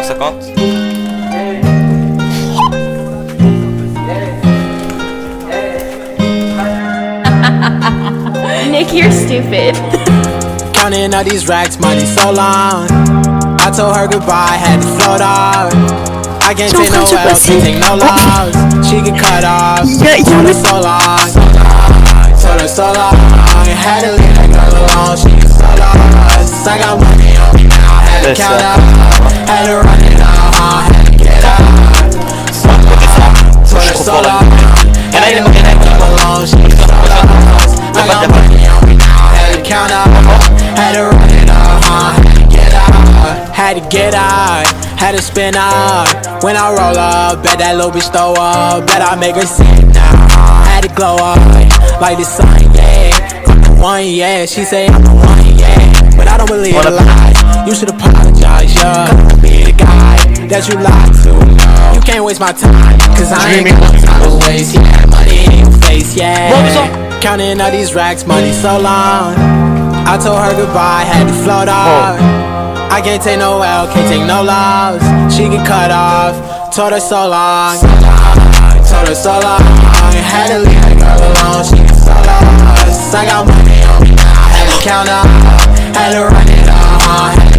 150. Nick, you're stupid. Counting all these racks, money so long. I told her goodbye, had to float off. I can't take no L, can't take no loss. She get cut off. Told her so long. Told her so long. Had to leave that girl alone. She get so lost. I got money on me now. Had to count up. Had to run it out. Had to get out. Told her so long. Had to leave that girl alone. She get so lost. I got money on me now. Had to count up. Had to run it out. Had to get out, had to spin out. When I roll up, bet that little bitch throw up. Bet I make her sing now. Had to glow up, like the sun, yeah. I'm the one, yeah. She say I'm the one, yeah. But I don't believe a lie. You should apologize, yeah. I'll be the guy that you lied to. You can't waste my time, cause I ain't got time to waste. Yeah, money in your face, yeah. Counting all these racks, money so long. I told her goodbye, had to float off. I can't take no L, can't take no loss. She get cut off, told her so long. Told her so long. Had to leave that girl alone, she get so lost. I got money on me now, had to count up. Had to run it up.